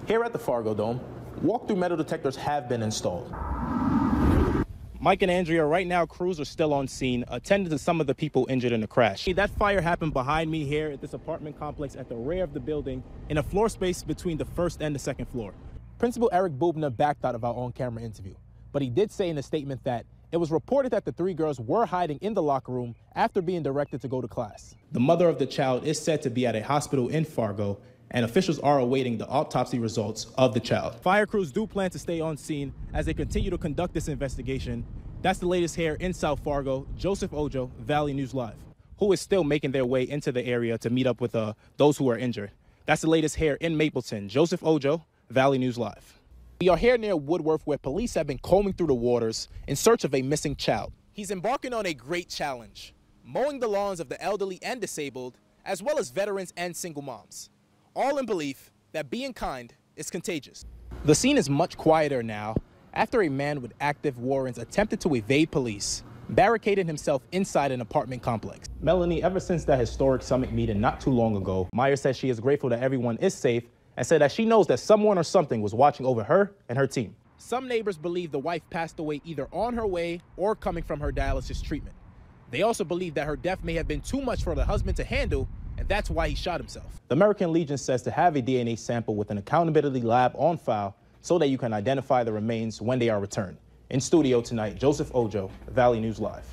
Here at the Fargo Dome, walk-through metal detectors have been installed. Mike and Andrea, right now, crews are still on scene, attending to some of the people injured in the crash. That fire happened behind me here at this apartment complex at the rear of the building in a floor space between the first and the second floor. Principal Eric Bubna backed out of our on-camera interview, but he did say in a statement that it was reported that the three girls were hiding in the locker room after being directed to go to class. The mother of the child is said to be at a hospital in Fargo, and officials are awaiting the autopsy results of the child. Fire crews do plan to stay on scene as they continue to conduct this investigation. That's the latest here in South Fargo. Joseph Ojo, Valley News Live, who is still making their way into the area to meet up with those who are injured. That's the latest here in Mapleton. Joseph Ojo, Valley News Live. We are here near Woodworth, where police have been combing through the waters in search of a missing child. He's embarking on a great challenge, mowing the lawns of the elderly and disabled, as well as veterans and single moms, all in belief that being kind is contagious. The scene is much quieter now after a man with active warrants attempted to evade police, barricading himself inside an apartment complex. Melanie, ever since that historic summit meeting not too long ago, Myers says she is grateful that everyone is safe and said that she knows that someone or something was watching over her and her team. Some neighbors believe the wife passed away either on her way or coming from her dialysis treatment. They also believe that her death may have been too much for the husband to handle, and that's why he shot himself. The American Legion says to have a DNA sample with an accountability lab on file so that you can identify the remains when they are returned. In studio tonight, Joseph Ojo, Valley News Live.